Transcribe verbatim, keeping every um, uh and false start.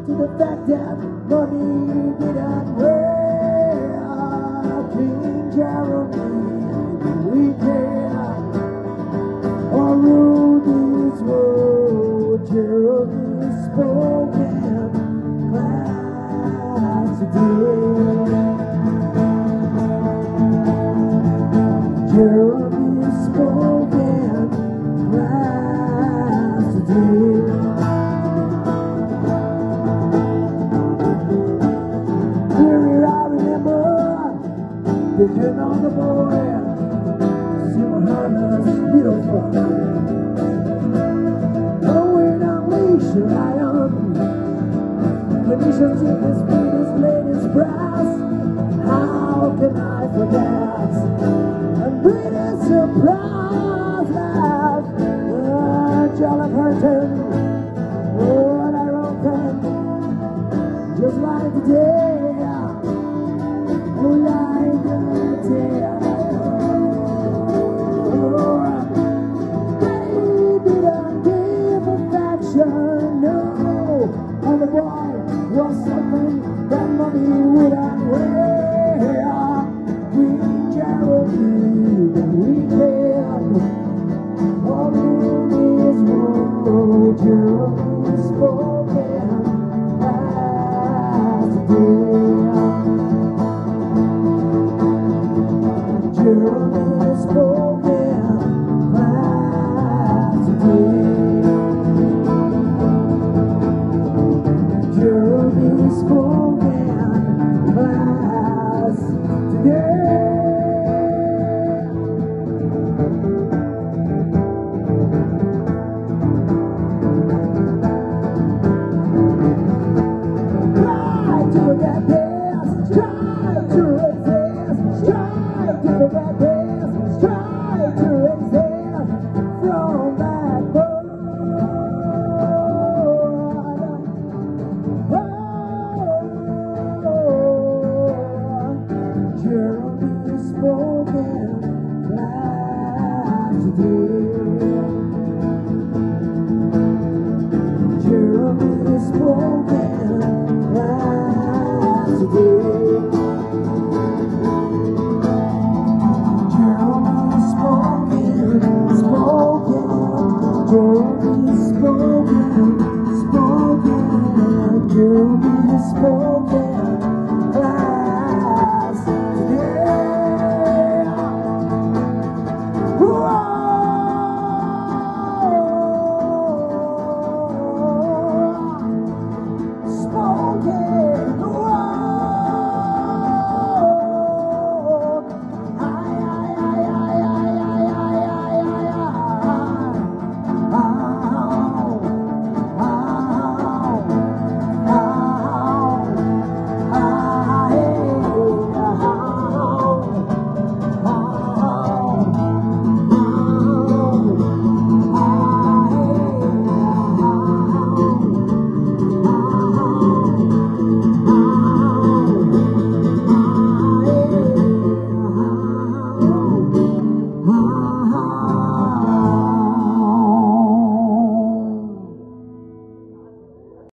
to the fact that money didn't weigh. King Jeremy, the weekend, or rule this world. Jeremy spoken class today. Jeremy spoken class today. Depend on the boy, Silver Hunter's beautiful. Going unleash a lion. Conditions in this Venus lady's brass. How can I forget? And greatest surprise that Angela Curtin wrote her own pen, just like today. Oh, like today. Oh, baby, don't give affection, no. And the boy was something that money wouldn't weigh. Queen Jeremy, the weekend, all in this world, Jeremy spoken last day. Jeremy spoken last day. Jeremy spoken last today. Try to forget this, try to resist, try to forget this, try to resist from that board. Oh, Jeremy spoken last day. Jeremy spoken last day. Jeremy spoken, spoken. Jeremy spoken, spoken. Jeremy spoken.